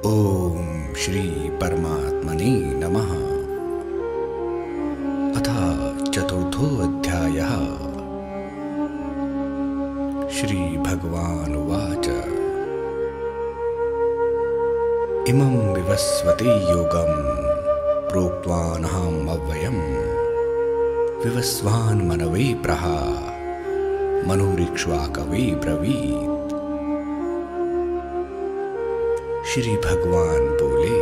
ओम श्री परमात्मने नमः। अथ चतुर्थोऽध्यायः। श्री भगवानुवाच इमं विवस्वते योगं प्रोक्तवानहम् अव्ययम् विवस्वान् मनवे प्रह मनुरिक्ष्वाकवे ब्रवीत्। श्री भगवान बोले,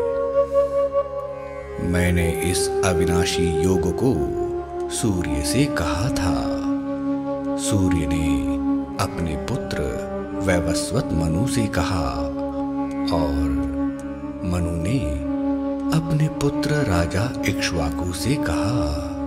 मैंने इस अविनाशी योग को सूर्य से कहा था। सूर्य ने अपने पुत्र वैवस्वत मनु से कहा और मनु ने अपने पुत्र राजा इक्ष्वाकु से कहा।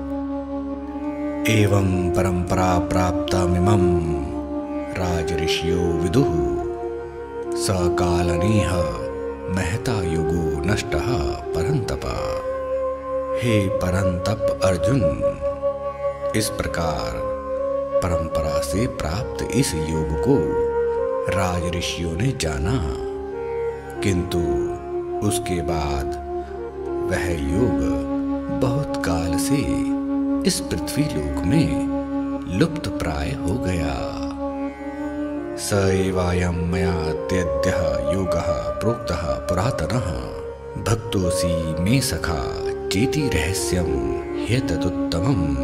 एवं परंपरा प्राप्तमिमं राजऋषियो विदुः सकालनेह महता युगो नष्टः परंतप। हे परंतप अर्जुन, इस प्रकार परंपरा से प्राप्त इस योग को राजऋषियों ने जाना, किंतु उसके बाद वह योग बहुत काल से इस पृथ्वी लोक में लुप्त प्राय हो गया। स एवायं मया तेऽद्यः योगः प्रोक्तः पुरातनः भक्तोऽसि मे सखा चेति रहस्यं ह्येतदुत्तमम्।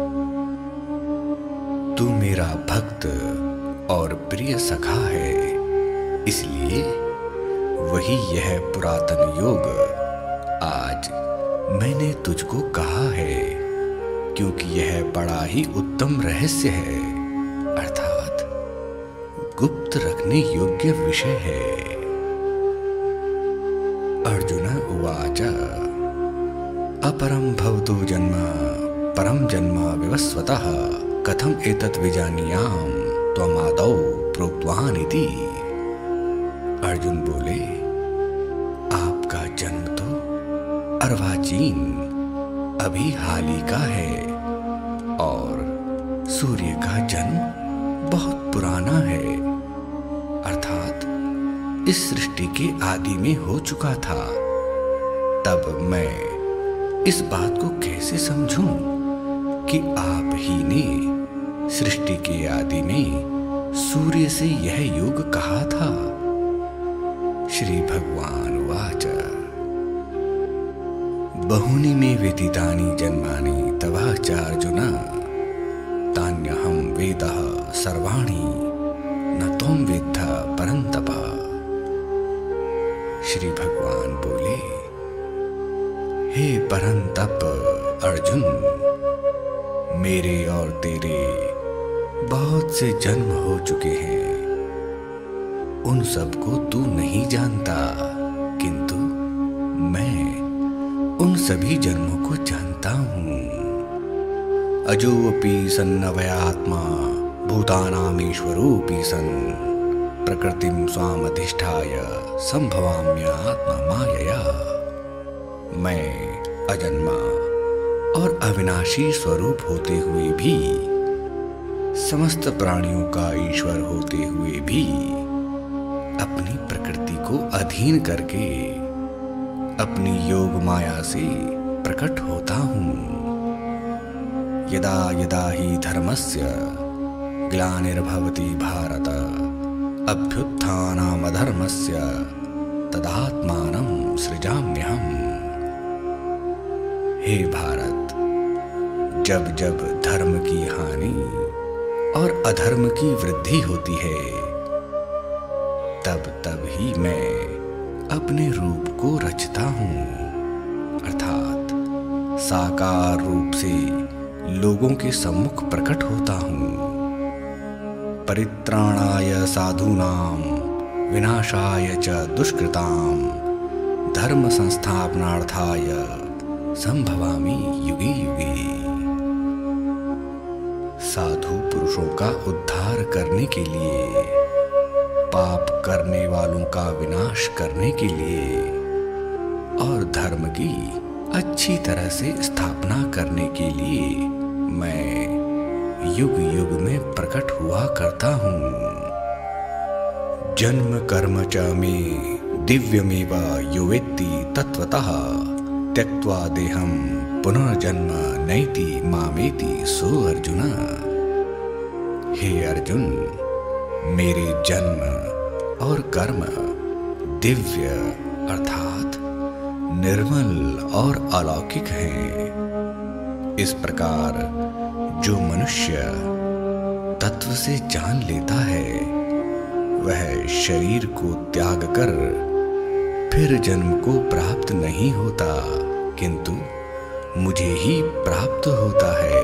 तू मेरा भक्त और प्रिय सखा है, इसलिए वही यह पुरातन योग आज मैंने तुझको कहा है, क्योंकि यह बड़ा ही उत्तम रहस्य है, अर्थात गुप्त रखने योग्य विषय है। अर्जुन उवाच अपरं भवतो जन्म परं जन्म विवस्वतः कथम एतत् विजानीयाम त्वमादौ प्रोक्तवान् इति। अर्जुन बोले, आपका जन्म तो अर्वाचीन अभी हाल ही का है और सूर्य का जन्म बहुत पुराना है, अर्थात इस सृष्टि के आदि में हो चुका था। तब मैं इस बात को कैसे समझूं कि आप ही ने सृष्टि के आदि में सूर्य से यह योग कहा था। श्री भगवान वाच बहूनि मे व्यतीतानि जन्मानि तव चार्जुन तान्यहं वेदः सर्वाणि न त्वं वेत्थ परन्तप। श्री भगवान बोले, हे परंतप अर्जुन, मेरे और तेरे बहुत से जन्म हो चुके हैं, उन सबको तू नहीं जानता, किंतु मैं उन सभी जन्मों को जानता हूँ। अजोऽपि सन्नवयात्मा भूतानामीश्वरोऽपि सन् प्रकृतिं स्वामधिष्ठाय संभवाम्यात्मा मायया। मैं अजन्मा और अविनाशी स्वरूप होते हुए भी, समस्त प्राणियों का ईश्वर होते हुए भी अपनी प्रकृति को अधीन करके अपनी योग माया से प्रकट होता हूँ। यदा यदा हि धर्मस्य ग्लानिर्भवति भारत अभ्युत्थानमधर्मस्य तदात्मानं सृजाम्यहम्। हे भारत, जब जब धर्म की हानि और अधर्म की वृद्धि होती है, तब तब ही मैं अपने रूप को रचता हूँ, अर्थात साकार रूप से लोगों के सम्मुख प्रकट होता हूँ। परित्राणाय साधूनां विनाशाय च दुष्कृतां धर्म संस्थापनार्थाय संभवामि युगे युगे। साधु पुरुषों का उद्धार करने के लिए, पाप करने वालों का विनाश करने के लिए और धर्म की अच्छी तरह से स्थापना करने के लिए मैं युग युग में प्रकट हुआ करता हूँ। जन्म कर्म च मे दिव्यमेव यो वेत्ति तत्त्वतः त्यक्त्वा देहं पुनर्जन्म नैति मामेति सो अर्जुन। हे अर्जुन, मेरे जन्म और कर्म दिव्य अर्थात निर्मल और अलौकिक हैं। इस प्रकार जो मनुष्य तत्व से जान लेता है वह शरीर को त्याग कर फिर जन्म को प्राप्त नहीं होता, किंतु मुझे ही प्राप्त होता है।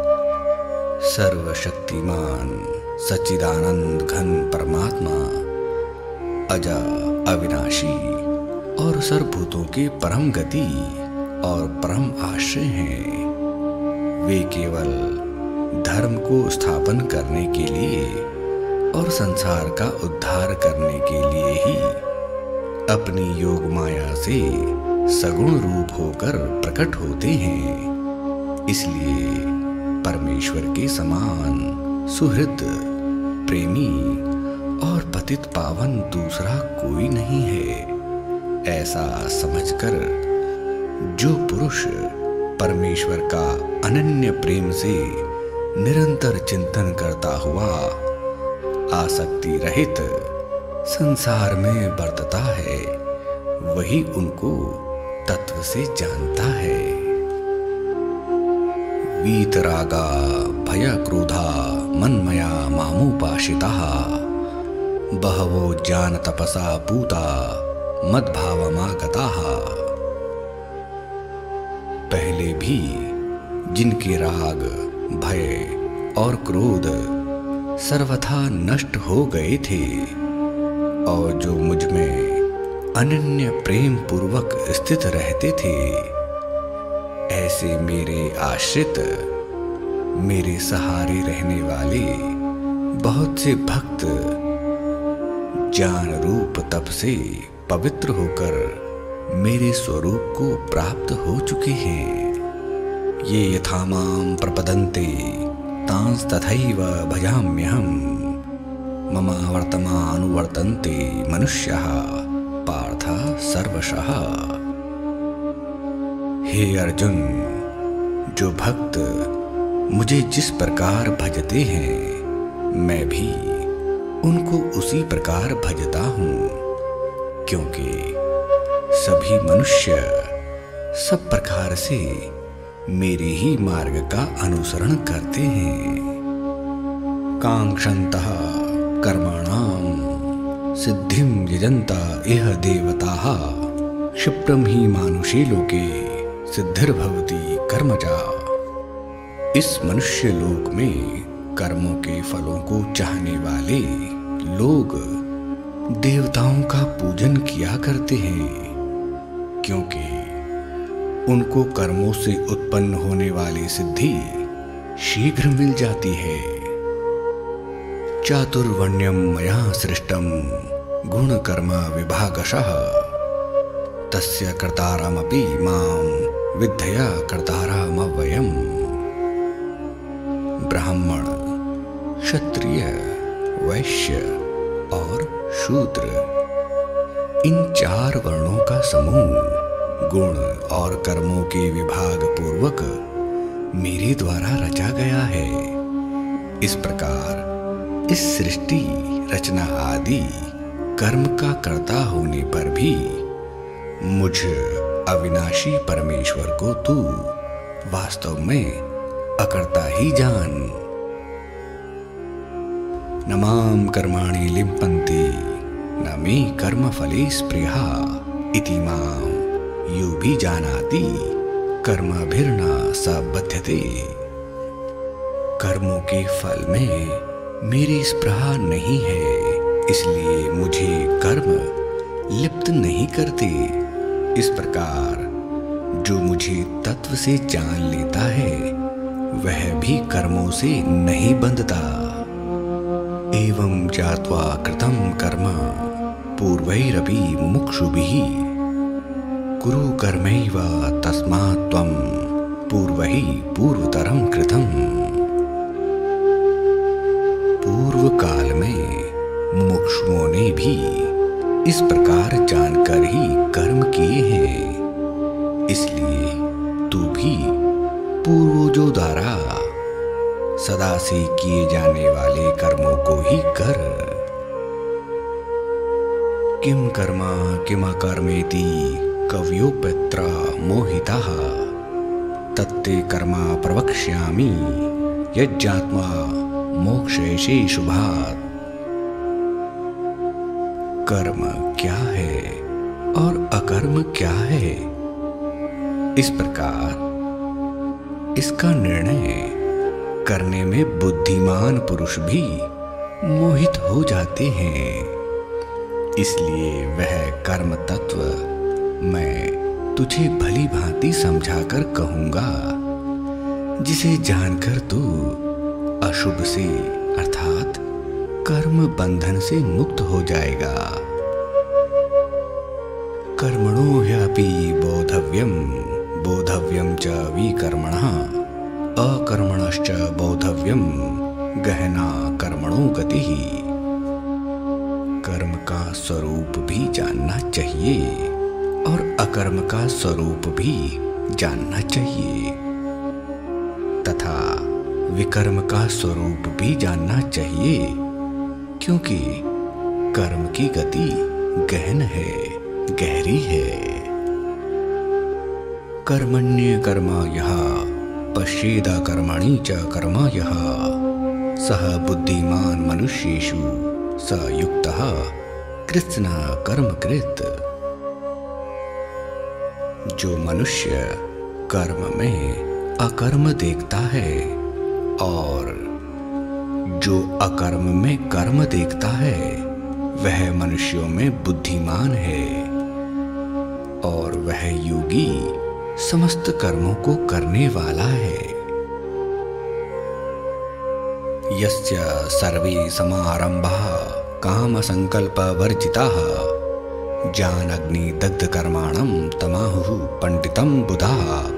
सर्वशक्तिमान सच्चिदानंद घन परमात्मा अजा अविनाशी और सर्वभूतों के परम गति और परम आश्रय हैं। वे केवल धर्म को स्थापन करने के लिए और संसार का उद्धार करने के लिए ही अपनी योग माया से सगुण रूप होकर प्रकट होते हैं। इसलिए परमेश्वर के समान सुहृद, प्रेमी और पतित पावन दूसरा कोई नहीं है। ऐसा समझकर जो पुरुष परमेश्वर का अनन्य प्रेम से निरंतर चिंतन करता हुआ आसक्ति रहित संसार में बरतता है, वही उनको तत्व से जानता है। वीतरागा भय क्रोधा मन्मया मामुपाश्रिताः बहवो ज्ञान तपसा पूता मद्भावमागताः। पहले भी जिनके राग, भय और क्रोध सर्वथा नष्ट हो गए थे और जो मुझ में अनन्य प्रेम पूर्वक स्थित रहते थे, ऐसे मेरे आश्रित, मेरे सहारे रहने वाले बहुत से भक्त ज्ञान रूप तप से पवित्र होकर मेरे स्वरूप को प्राप्त हो चुके हैं। ये यथा मां प्रपदन्ते तांस तथैव भजाम्यहम् ममावर्तमानुवर्तन्ते मनुष्याः पार्थ सर्वशः। हे अर्जुन, जो भक्त मुझे जिस प्रकार भजते हैं मैं भी उनको उसी प्रकार भजता हूँ, क्योंकि सभी मनुष्य सब प्रकार से मेरे ही मार्ग का अनुसरण करते हैं। कांक्षन्तः कर्मणां सिद्धिं यजन्ता इह देवताः क्षिप्रं हि मानुषे लोके सिद्धिर्भवति कर्मजा। इस मनुष्य लोक में कर्मों के फलों को चाहने वाले लोग देवताओं का पूजन किया करते हैं, क्योंकि उनको कर्मों से उत्पन्न होने वाली सिद्धि शीघ्र मिल जाती है। चातुर्वर्ण्यं मया सृष्टं गुण कर्म विभागशः तस्य कर्तारमपि मां विद्धया कर्तारमव्ययम्। ब्राह्मण, क्षत्रिय, वैश्य और शूद्र, इन 4 वर्णों का समूह गुण और कर्मों के विभाग पूर्वक मेरे द्वारा रचा गया है। इस प्रकार इस सृष्टि रचना आदि कर्म का कर्ता होने पर भी मुझ अविनाशी परमेश्वर को तू वास्तव में अकर्ता ही जान। न मां कर्माणि लिम्पन्ति न मे कर्म फले स्पृहा इति मां यो भी जानाति कर्मभिर्न स बध्यते। कर्मों के फल में मेरी स्पृहा नहीं है, इसलिए मुझे कर्म लिप्त नहीं करते। इस प्रकार जो मुझे तत्व से जान लेता है वह भी कर्मों से नहीं बंधता। एवं ज्ञात्वा कृतं कर्म पूर्वैरपि मुमुक्षुभिः कुरु कर्मैव तस्मात् त्वं पूर्वैः पूर्वतरं कृतम्। पूर्व काल में मुमुक्षुओं ने भी इस प्रकार जानकर ही कर्म किए हैं, इसलिए तू भी पूर्वजों द्वारा सदा से किए जाने वाले कर्मों को ही कर। किम कर्मा किम कर्मेति कवयोऽप्यत्र मोहिताः तत्ते कर्मा प्रवक्ष्यामि यज्ञात्मा मोक्षयिषे शुभात्। कर्म क्या है और अकर्म क्या है, इस प्रकार इसका निर्णय करने में बुद्धिमान पुरुष भी मोहित हो जाते हैं। इसलिए वह कर्म तत्व मैं तुझे भली भांति समझाकर कहूंगा, जिसे जानकर तू अशुभ से अर्थात कर्म बंधन से मुक्त हो जाएगा। कर्मणो ह्यपि बोधव्यम बोधव्यम च विकर्मणः अकर्मणश्च बोधव्यम गहना कर्मणो गतिः। कर्म का स्वरूप भी जानना चाहिए और अकर्म का स्वरूप भी जानना चाहिए तथा विकर्म का स्वरूप भी जानना चाहिए, क्योंकि कर्म की गति गहन है, गहरी है। कर्मण्य कर्म यः पश्येद कर्मणि च कर्म यः सः बुद्धिमान मनुष्येषु स युक्तः कृत्स्न कर्मकृत्। जो मनुष्य कर्म में अकर्म देखता है और जो अकर्म में कर्म देखता है, वह मनुष्यों में बुद्धिमान है और वह योगी समस्त कर्मों को करने वाला है। यस्य सर्वे समारंभाः काम संकल्प वर्जिताः ज्ञानाग्नि दग्ध कर्माणं तमाहुः पंडितं बुधाः।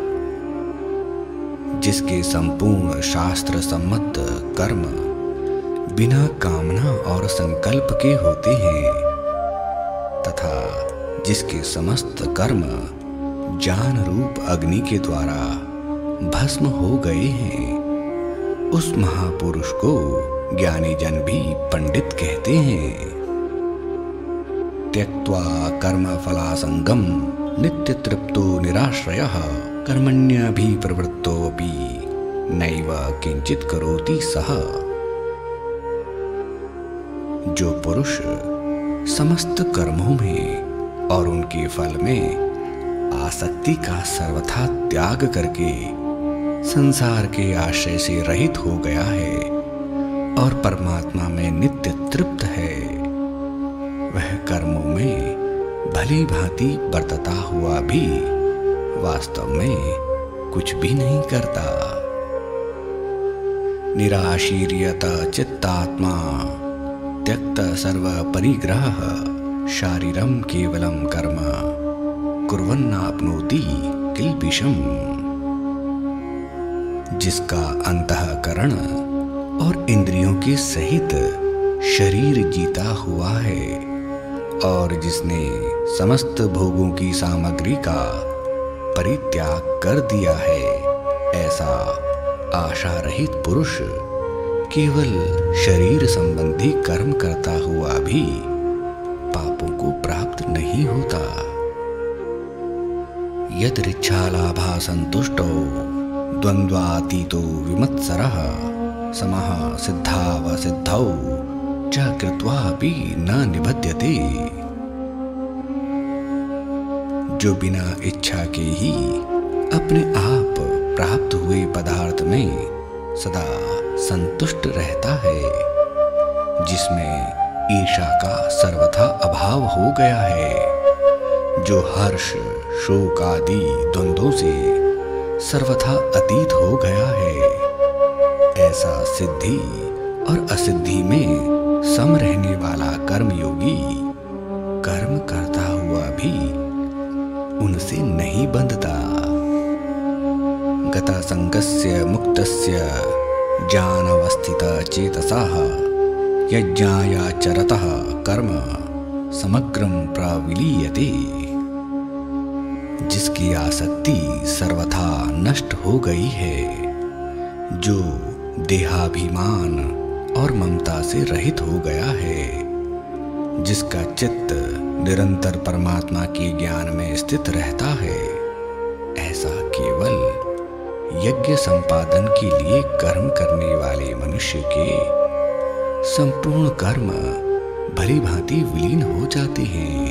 जिसके संपूर्ण शास्त्र सम्मत कर्म बिना कामना और संकल्प के होते हैं तथा जिसके समस्त कर्म ज्ञान रूप अग्नि के द्वारा भस्म हो गए हैं, उस महापुरुष को ज्ञानी जन भी पंडित कहते हैं। त्यक्त्वा कर्म फलासंगम नित्य तृप्तो निराश्रयः कर्मण्यभिप्रवृत्तोऽपि नैव किंचित करोति सः। जो पुरुष समस्त कर्मों में और उनके फल में आसक्ति का सर्वथा त्याग करके संसार के आश्रय से रहित हो गया है और परमात्मा में नित्य तृप्त है, वह कर्मों में भली भांति बरतता हुआ भी वास्तव में कुछ भी नहीं करता। निराशीर्यत चित्तात्मा त्यक्त सर्व परिग्रह शारीरम केवलम कर्म कुर्वन्नाप्नोति किल्बिषम्। जिसका अंतःकरण और इंद्रियों के सहित शरीर जीता हुआ है और जिसने समस्त भोगों की सामग्री का परित्याग कर दिया है, ऐसा आशा रहित पुरुष केवल शरीर संबंधी कर्म करता हुआ भी पापों को प्राप्त नहीं होता। यदृच्छालाभा संतुष्टो द्वंद्वातीतो विमत्सरः समः सिद्धावसिद्धौ च कृत्वापि न निबध्यते। जो बिना इच्छा के ही अपने आप प्राप्त हुए पदार्थ में सदा संतुष्ट रहता है, जिसमें ईर्ष्या का सर्वथा अभाव हो गया है, जो हर्ष शोक आदि द्वंद्वों से सर्वथा अतीत हो गया है, ऐसा सिद्धि और असिद्धि में सम रहने वाला कर्मयोगी कर्म करता हुआ भी उनसे नहीं बंधता। गता संगस्य मुक्तस्य ज्ञानावस्थित चेतसः यज्ञायाचरतः कर्म समग्रं प्रविलीयते। जिसकी आसक्ति सर्वथा नष्ट हो गई है, जो देहाभिमान और ममता से रहित हो गया है, जिसका चित्त निरंतर परमात्मा के ज्ञान में स्थित रहता है, ऐसा केवल यज्ञ संपादन के लिए कर्म करने वाले मनुष्य के संपूर्ण कर्म भली भांति विलीन हो जाते हैं।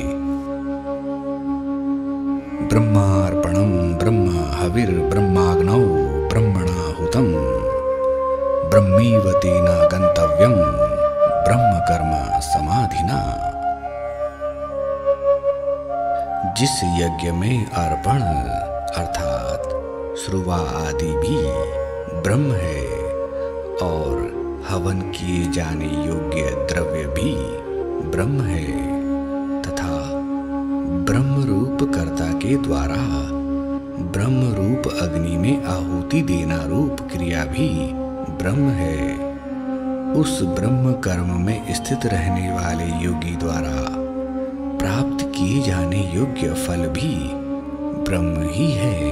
ब्रह्मार्पणम ब्रह्म हविर ब्रह्माग्नौ ब्रह्मणाहुतम ब्रह्मीव तेन गंतव्यम ब्रह्म कर्म समाधिना। जिस यज्ञ में अर्पण अर्थात श्रुवा आदि भी ब्रह्म है और हवन किए जाने योग्य द्रव्य भी ब्रह्म है तथा ब्रह्म रूप कर्ता के द्वारा ब्रह्म रूप अग्नि में आहुति देना रूप क्रिया भी ब्रह्म है, उस ब्रह्म कर्म में स्थित रहने वाले योगी द्वारा प्राप्त किए जाने योग्य फल भी ब्रह्म ही है।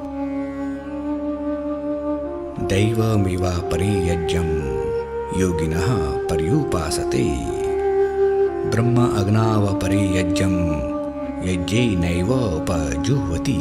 दैवमेवापरे यज्ञं योगिनः पर्युपासते ब्रह्म अग्नावपरे यज्ञं यज्ञेनैव उपजुह्वति।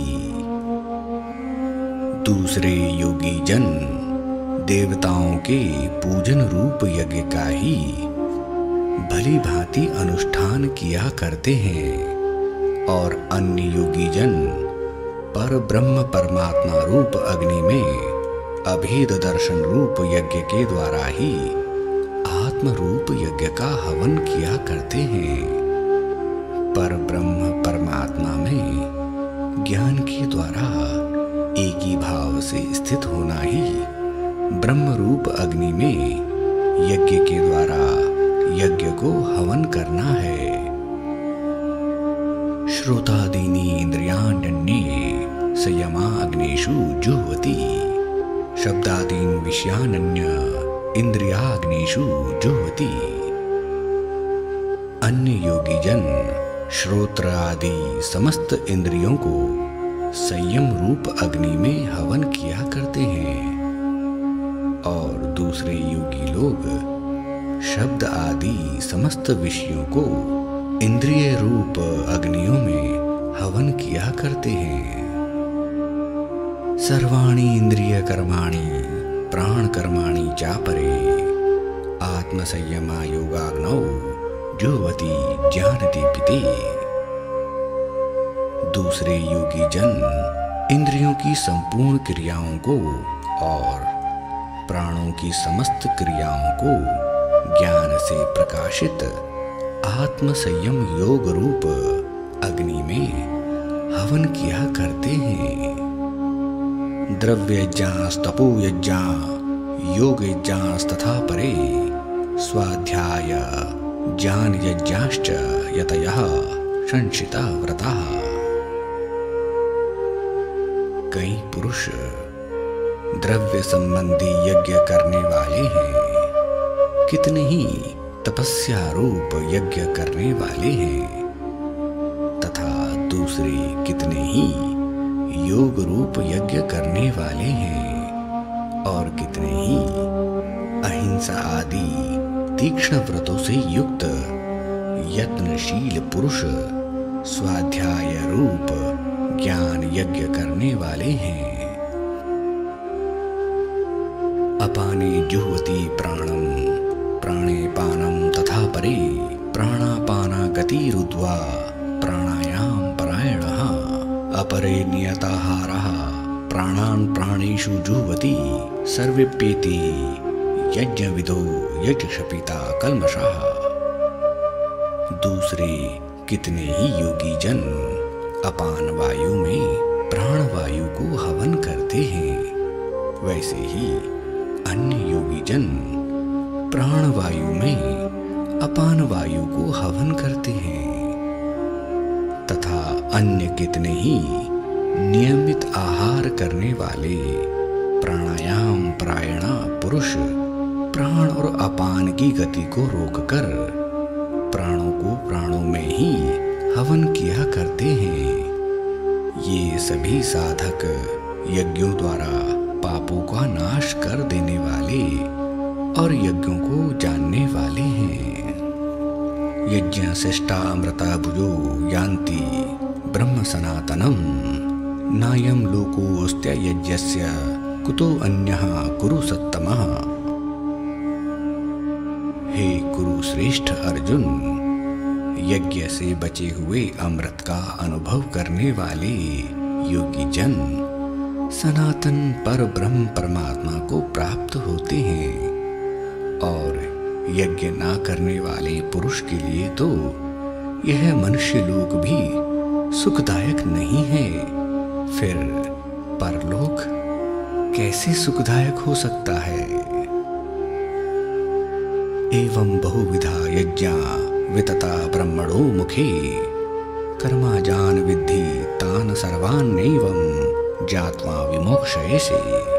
दूसरे योगी जन देवताओं के पूजन रूप यज्ञ का ही भली भांति अनुष्ठान किया करते हैं और अन्य योगी जन पर ब्रह्म परमात्मा रूप अग्नि में अभेद दर्शन रूप यज्ञ के द्वारा ही आत्म रूप यज्ञ का हवन किया करते हैं। पर ब्रह्म परमात्मा में ज्ञान के द्वारा एक ही भाव से स्थित होना ही ब्रह्म रूप अग्नि में यज्ञ के द्वारा यज्ञ को हवन करना है। श्रोतादीनि इंद्रियाण्यन्ये संयमा अग्निषु जुह्वति शब्दादीन विषयान्य इंद्रियाग्निषु जुह्वति। अन्य योगी जन श्रोत्र आदि समस्त इंद्रियों को संयम रूप अग्नि में हवन किया करते हैं और दूसरे योगी लोग शब्द आदि समस्त विषयों को इंद्रिय रूप अग्नियों में हवन किया करते हैं। सर्वाणि इंद्रिय कर्माणि प्राण कर्माणि चापरे आत्मसंयमा योगाग्नौ जुह्वति ज्ञानदीपिते। दूसरे योगी जन इंद्रियों की संपूर्ण क्रियाओं को और प्राणों की समस्त क्रियाओं को ज्ञान से प्रकाशित आत्म संयम योग रूप अग्नि में हवन किया करते हैं। द्रव्यज्ञास्तपो यज्ञा योग यज्ञास्तथा परे स्वाध्याय ज्ञान यज्ञाश्च यतयः संशिता व्रताः। कई पुरुष द्रव्य संबंधी यज्ञ करने वाले हैं, कितने ही तपस्या रूप यज्ञ करने वाले हैं तथा दूसरे कितने ही योग रूप यज्ञ करने वाले हैं और कितने ही अहिंसा आदि तीक्ष्ण व्रतों से युक्त यत्नशील पुरुष स्वाध्याय रूप ज्ञान यज्ञ करने वाले हैं। अपाने जुह्वति प्राणम प्राणे पानम तथा परे प्राणापाना गतिरुद्वा प्राणायाम परायणः अपरे नियताहारः प्राणान् प्राणेषु जुह्वति सर्वेप्येते यज्ञविदो यज्ञशपिता कल्मषः। दूसरे कितने ही योगी जन अपान वायु में प्राण वायु को हवन करते हैं, वैसे ही अन्य योगी जन प्राण वायु में अपान वायु को हवन करते हैं तथा अन्य कितने ही नियमित आहार करने वाले प्राणायाम परायणा पुरुष प्राण और अपान की गति को रोककर प्राणों को प्राणों में ही ही हवन किया करते हैं। ये सभी साधक यज्ञों द्वारा पापों का नाश कर देने वाले और यज्ञों को जानने वाले हैं। यज्ञ शिष्टामृता भुजो यान्ति ब्रह्म सनातनम नायम लोकोऽस्त्य यज्ञस्य कुतो अन्यः कुरु सत्तमः। हे कुरु श्रेष्ठ अर्जुन, यज्ञ से बचे हुए अमृत का अनुभव करने वाले योगी जन सनातन पर ब्रह्म परमात्मा को प्राप्त होते हैं, और यज्ञ ना करने वाले पुरुष के लिए तो यह मनुष्य लोक भी सुखदायक नहीं है। फिर परलोक कैसे सुखदायक हो सकता है? एवं बहुविधा यज्ञा वितता ब्रह्मणो मुखे कर्माजान विद्धि तान सर्वान्नैवं ज्ञात्वा विमोक्षयसे।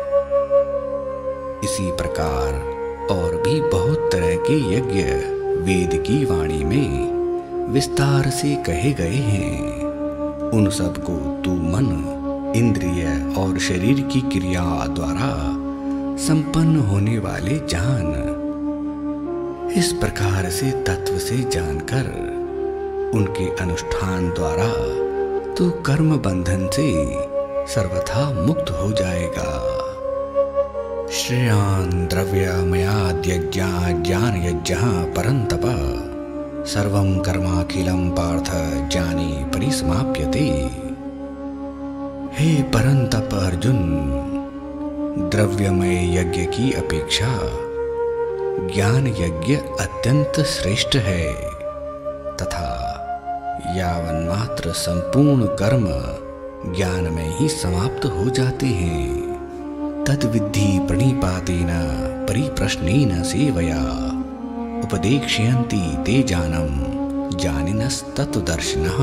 इसी प्रकार और भी बहुत तरह के यज्ञ वेद की वाणी में विस्तार से कहे गए हैं। उन सबको तू मन, इंद्रिय और शरीर की क्रिया द्वारा संपन्न होने वाले जान। इस प्रकार से तत्व से जानकर उनके अनुष्ठान द्वारा तू कर्म बंधन से सर्वथा मुक्त हो जाएगा। श्रेयान् द्रव्यमयाद्यज्ञा ज्ञानयज्ञः परन्तप सर्वं कर्माखिलं पार्थ ज्ञाने परिसमाप्यते। हे परंतप अर्जुन, द्रव्यमय यज्ञ की अपेक्षा ज्ञान यज्ञ अत्यंत श्रेष्ठ है, तथा यावन मात्र संपूर्ण कर्म ज्ञान में ही समाप्त हो जाते हैं। तद्विद्धि प्रणिपातेन परिप्रश्नेन सेवया उपदेक्ष्यन्ति ते जानम ज्ञानिनस्तत्वदर्शिनः।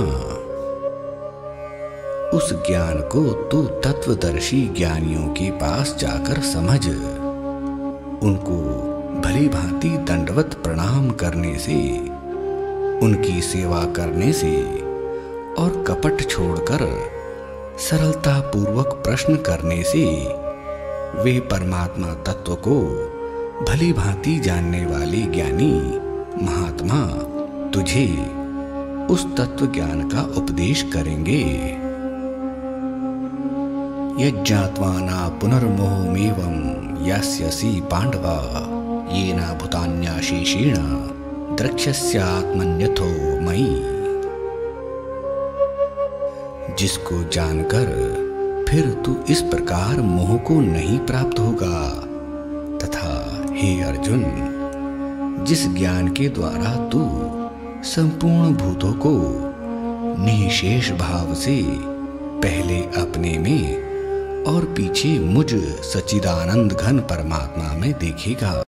उस ज्ञान को तू तत्वदर्शी ज्ञानियों के पास जाकर समझ। उनको भली भांति दंडवत प्रणाम करने से, उनकी सेवा करने से और कपट छोड़कर सरलता पूर्वक प्रश्न करने से वे परमात्मा तत्व को भली भांति जानने वाले ज्ञानी महात्मा तुझे उस तत्व ज्ञान का उपदेश करेंगे। यज्ञात्वा न पुनर्मोहमेवं यास्यसि पांडव येन भूतान्याशेषेण द्रक्ष्यस्यात्मन्यथो मयि। जिसको जानकर फिर तू इस प्रकार मोह को नहीं प्राप्त होगा, तथा हे अर्जुन, जिस ज्ञान के द्वारा तू संपूर्ण भूतों को निःशेष भाव से पहले अपने में और पीछे मुझ सच्चिदानंद घन परमात्मा में देखेगा।